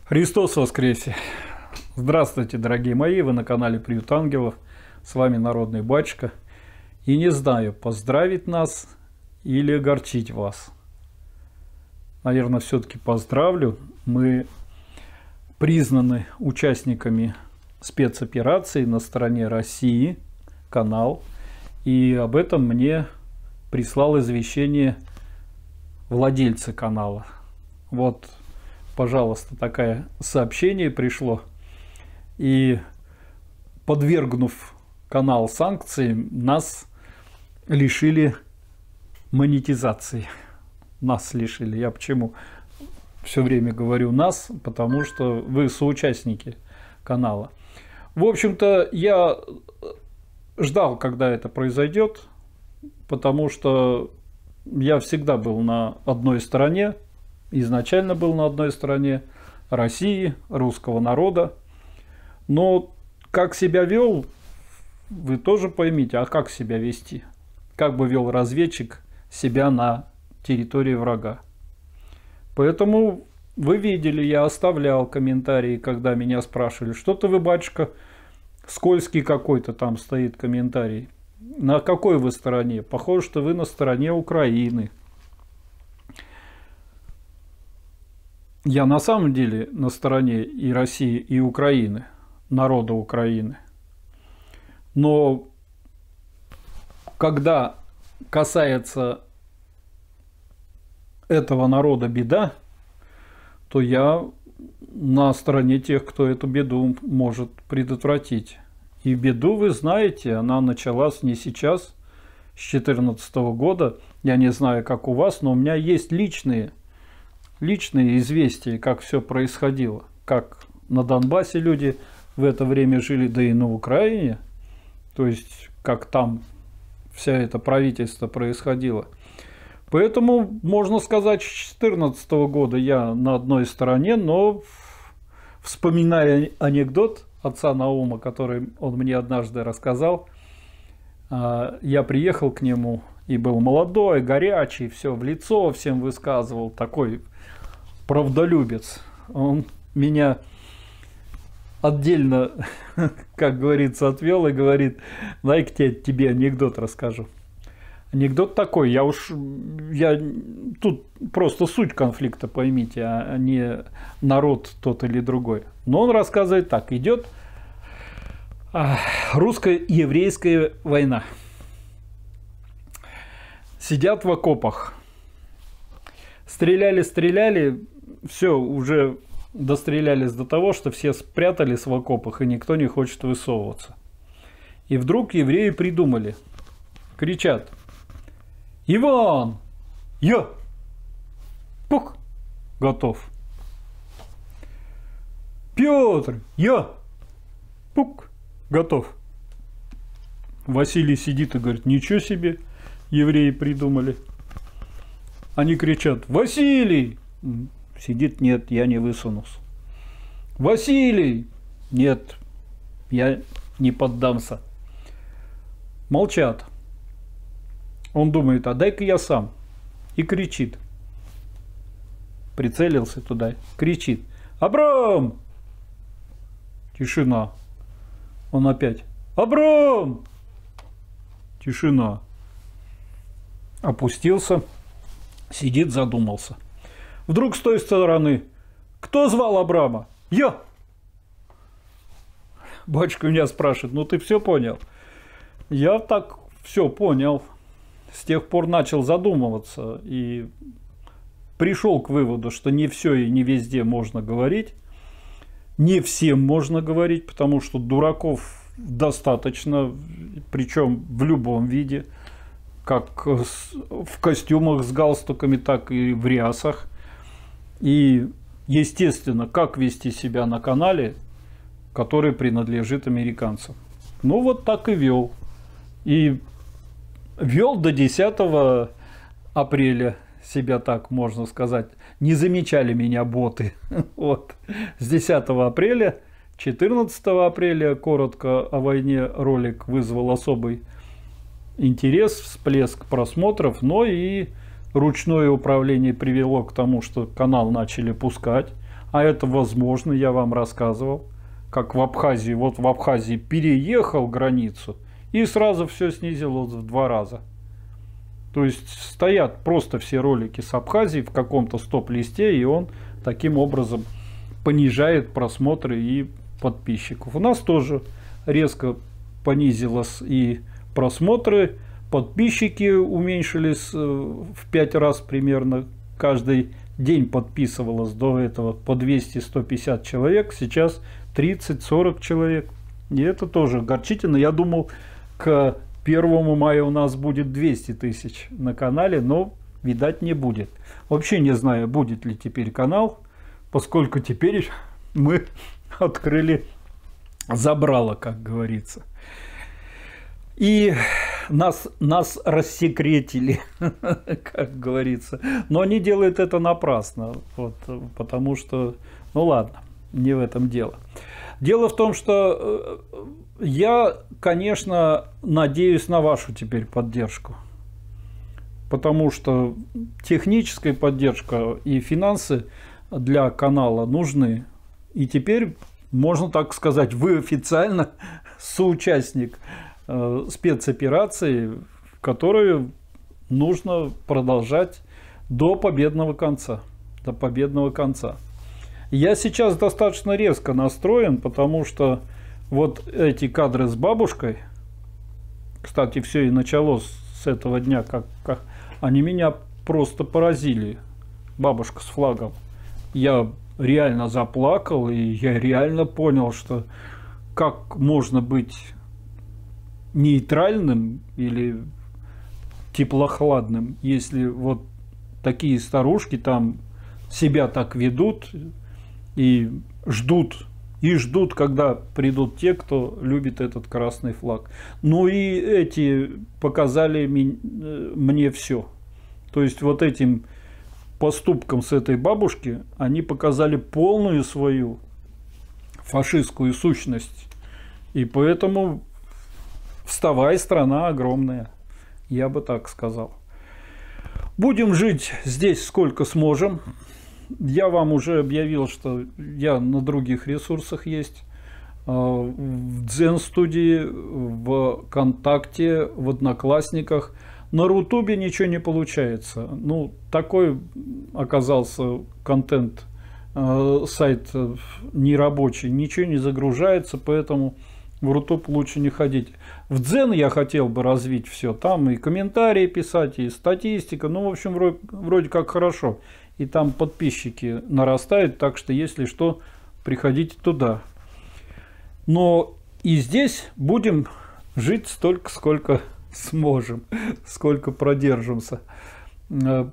Христос воскресе! Здравствуйте, дорогие мои! Вы на канале Приют Ангелов. С вами Народный Батюшка. И не знаю, поздравить нас или огорчить вас. Наверное, все-таки поздравлю. Мы признаны участниками спецоперации на стороне России, канал. И об этом мне прислал извещение владельца канала. Вот, пожалуйста, такое сообщение пришло. И подвергнув канал санкциям, нас лишили монетизации. Нас лишили. Я почему все время говорю нас? Потому что вы соучастники канала. В общем-то, я ждал, когда это произойдет, потому что я всегда был на одной стороне, изначально был на одной стороне России, русского народа. Но как себя вел, вы тоже поймите, а как себя вести? Как бы вел разведчик себя на территории врага? Поэтому вы видели, я оставлял комментарии, когда меня спрашивали, что-то вы, батюшка, скользкий какой-то там стоит комментарий. На какой вы стороне? Похоже, что вы на стороне Украины. Я на самом деле на стороне и России, и Украины, народа Украины. Но когда касается этого народа беда, то я на стороне тех, кто эту беду может предотвратить. И беду, вы знаете, она началась не сейчас, с 2014 года. Я не знаю, как у вас, но у меня есть личные известия, как все происходило. Как на Донбассе люди в это время жили, да и на Украине. То есть, как там вся это правительство происходило. Поэтому, можно сказать, с 2014 года я на одной стороне, но, вспоминая анекдот отца Наума, который он мне однажды рассказал, я приехал к нему и был молодой, горячий, все в лицо всем высказывал, такой правдолюбец. Он меня отдельно, как говорится, отвел и говорит: дай-ка тебе анекдот расскажу. Анекдот такой, я тут просто суть конфликта поймите, а не народ тот или другой. Но он рассказывает так: идет русско-еврейская война. Сидят в окопах. Стреляли, все, уже дострелялись до того, что все спрятались в окопах, и никто не хочет высовываться. И вдруг евреи придумали, кричат: Иван! Я! Пук! Готов. Петр! Я! Пук! Готов. Василий сидит и говорит: ничего себе, евреи придумали. Они кричат: Василий! Сидит: нет, я не высунулся. Василий! Нет, я не поддамся. Молчат. Он думает: а дай-ка я сам. И кричит. Прицелился туда. Кричит: Абрам! Тишина. Он опять: Абрам! Тишина. Опустился. Сидит, задумался. Вдруг с той стороны: кто звал Абрама? Я! Батюшка меня спрашивает: ну ты все понял? Я так все понял. С тех пор начал задумываться и пришел к выводу, что не все и не везде можно говорить. Не всем можно говорить, потому что дураков достаточно, причем в любом виде, как в костюмах с галстуками, так и в рясах. И, естественно, как вести себя на канале, который принадлежит американцам. Ну, вот так и вел. И вел до 10 апреля себя, так можно сказать. Не замечали меня боты. Вот. С 10 апреля, 14 апреля, коротко о войне ролик вызвал особый интерес, всплеск просмотров, но и ручное управление привело к тому, что канал начали пускать. А это возможно, я вам рассказывал, как в Абхазии. Вот в Абхазии переехал границу и сразу все снизилось в 2 раза. То есть стоят просто все ролики с Абхазии в каком-то стоп-листе, и он таким образом понижает просмотры и подписчиков. У нас тоже резко понизилось и просмотры, подписчики уменьшились в 5 раз примерно. Каждый день подписывалось до этого по 200-150 человек, сейчас 30-40 человек. И это тоже горчительно. Я думал, к 1 мая у нас будет 200 тысяч на канале, но, видать, не будет. Вообще не знаю, будет ли теперь канал, поскольку теперь мы открыли забрало, как говорится. И нас рассекретили, как говорится. Но они делают это напрасно, вот, потому что, ну ладно, не в этом дело. Дело в том, что я, конечно, надеюсь на вашу теперь поддержку, потому что техническая поддержка и финансы для канала нужны. И теперь, можно так сказать, вы официально соучастник спецоперации, которую нужно продолжать до победного конца. До победного конца. Я сейчас достаточно резко настроен, потому что вот эти кадры с бабушкой, кстати, все и началось с этого дня, как они меня просто поразили. Бабушка с флагом. Я реально заплакал, и я реально понял, что как можно быть нейтральным или теплохладным, если вот такие старушки там себя так ведут и ждут, когда придут те, кто любит этот красный флаг. Ну и эти показали мне все. То есть вот этим поступком с этой бабушки они показали полную свою фашистскую сущность. И поэтому вставай, страна огромная, я бы так сказал. Будем жить здесь сколько сможем. Я вам уже объявил, что я на других ресурсах есть. В Дзен-студии, в ВКонтакте, в Одноклассниках. На Рутубе ничего не получается. Ну, такой оказался контент. Сайт нерабочий, ничего не загружается, поэтому в Рутуб лучше не ходить. В Дзен я хотел бы развить все. Там и комментарии писать, и статистика. Ну, в общем, вроде как хорошо. И там подписчики нарастают, так что, если что, приходите туда. Но и здесь будем жить столько, сколько сможем, сколько продержимся. Ну,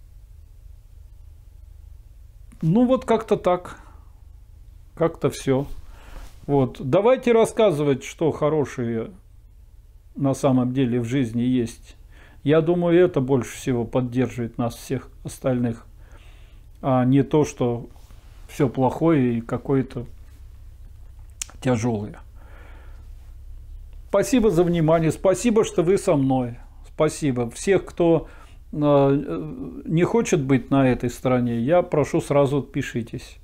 вот как-то так. Как-то все. Вот. Давайте рассказывать, что хорошее на самом деле в жизни есть. Я думаю, это больше всего поддерживает нас всех остальных, а не то, что все плохое и какое-то тяжелое. Спасибо за внимание, спасибо, что вы со мной. Спасибо. Всех, кто не хочет быть на этой стороне, я прошу, сразу отпишитесь.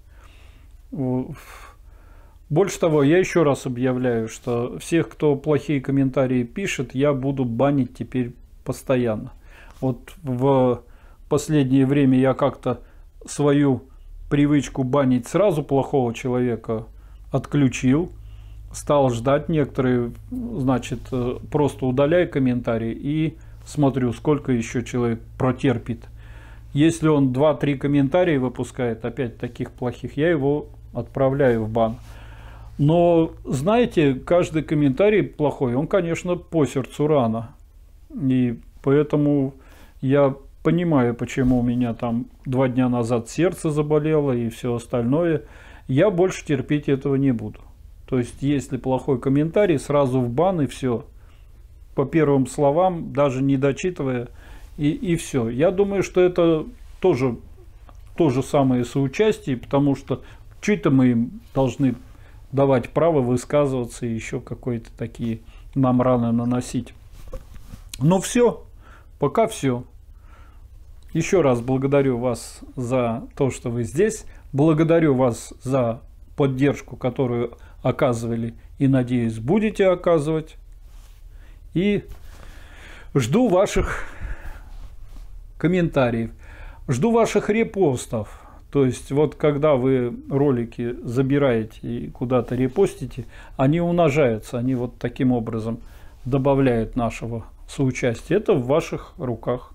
Больше того, я еще раз объявляю, что всех, кто плохие комментарии пишет, я буду банить теперь постоянно. Вот в последнее время я как-то свою привычку банить сразу плохого человека отключил. Стал ждать некоторые, значит, просто удаляй комментарии и смотрю, сколько еще человек протерпит. Если он 2-3 комментария выпускает, опять таких плохих, я его отправляю в бан. Но, знаете, каждый комментарий плохой, он, конечно, по сердцу рано. И поэтому я понимаю, почему у меня там 2 дня назад сердце заболело и все остальное. Я больше терпеть этого не буду. То есть, если плохой комментарий, сразу в бан и все. По первым словам, даже не дочитывая, и все. Я думаю, что это тоже то же самое соучастие, потому что чуть-то мы им должны давать право высказываться и еще какие-то такие нам раны наносить. Ну все, пока все. Еще раз благодарю вас за то, что вы здесь. Благодарю вас за поддержку, которую оказывали и, надеюсь, будете оказывать. И жду ваших комментариев, жду ваших репостов. То есть вот когда вы ролики забираете и куда-то репостите, они умножаются, они вот таким образом добавляют нашего соучастия. Это в ваших руках.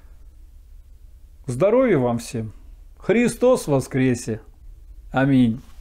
Здоровья вам всем! Христос воскресе! Аминь!